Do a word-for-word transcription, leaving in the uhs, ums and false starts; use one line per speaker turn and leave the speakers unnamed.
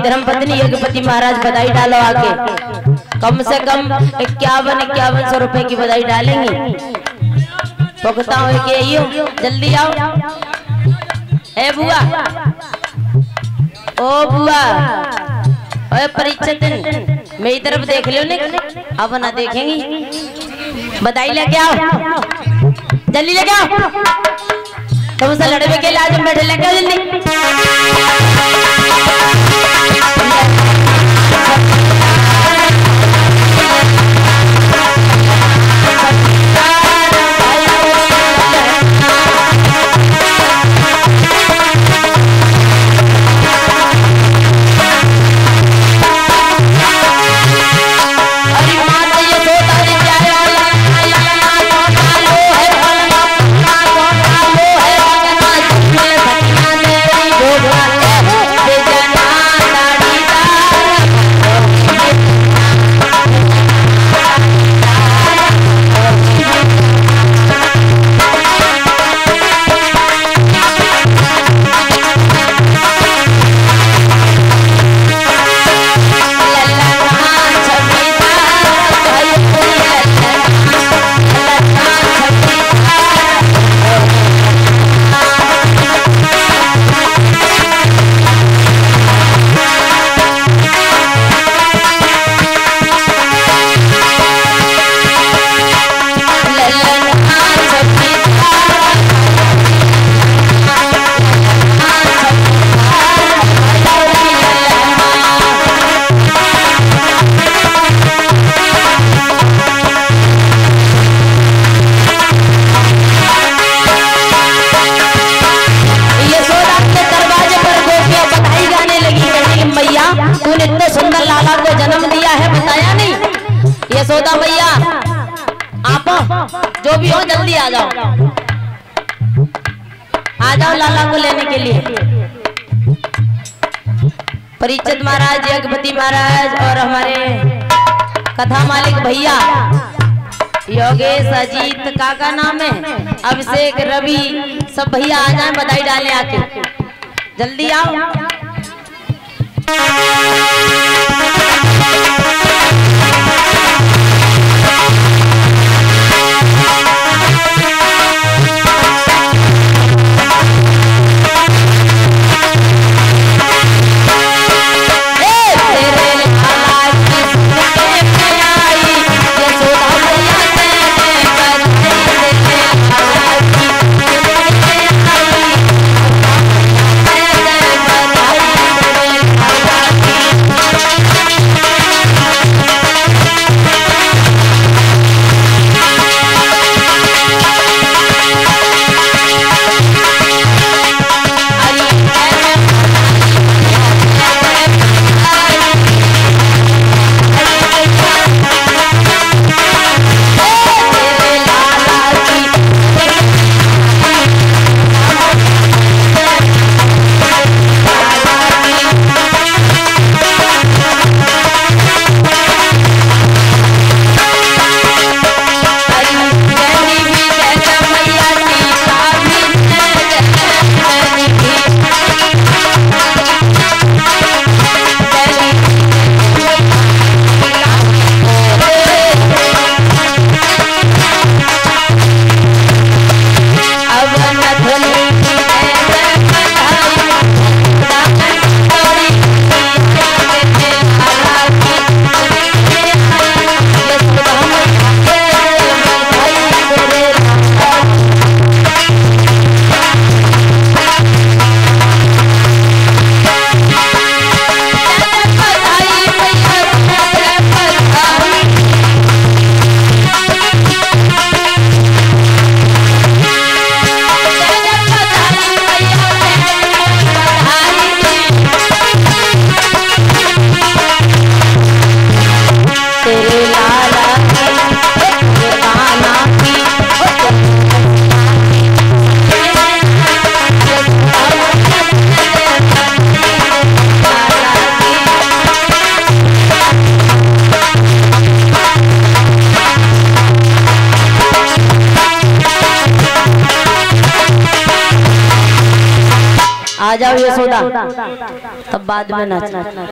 धर्म पत्नी यज्ञपति महाराज बधाई डालो आके। कम से कम इक्यावन इक्यावन सौ रुपए की बधाई डालेंगी। भुगता हो के आइयो, जल्दी आओ। ए बुआ, ओ बुआ, ओए परिचित मेरी तरफ देख लियो ने, अब ना देखेंगी। बधाई लेके आओ, जल्दी लेके आओ। तुमसे लड़ने के लिए आज बैठे, लेके आओ जल्दी। यशोदा मैया आप जो भी हो जल्दी आ जाओ, आ जाओ लाला को लेने के लिए। परिचित महाराज, यज्ञपति महाराज और हमारे कथा मालिक भैया योगेश, अजीत, काका नाम है, अभिषेक, रवि, सब भैया आ जाए, बधाई डालें आके, जल्दी आओ। आ जाओ यशोदा, तब बाद में नाचना।